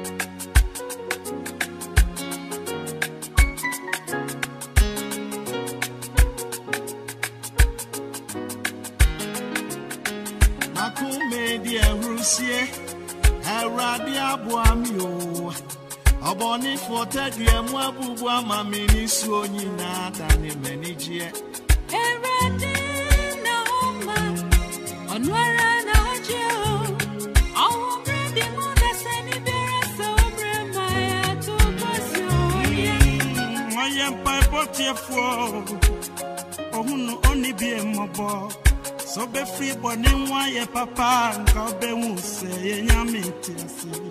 Oboni for Teddy and Wabu Mamini Swony Nata in many Gia. On where I know you. Oh, Brandy Mona Sandy Bear so bring my to Passion. I am Pipe here for oh, only be a mobile. So be free, but then why papa and call them say, Yamit.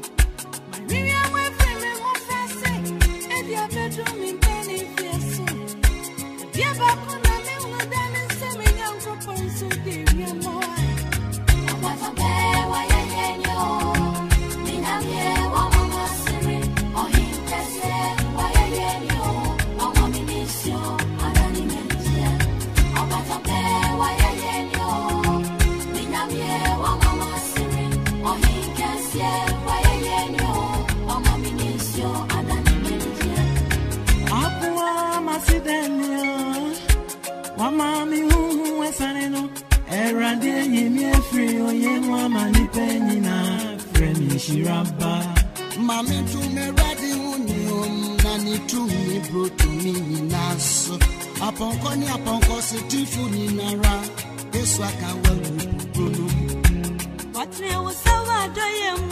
Mami to me ready union, nani to me bro to me naso. Upon Connie upon cosity funinara, this I can well. What was our day?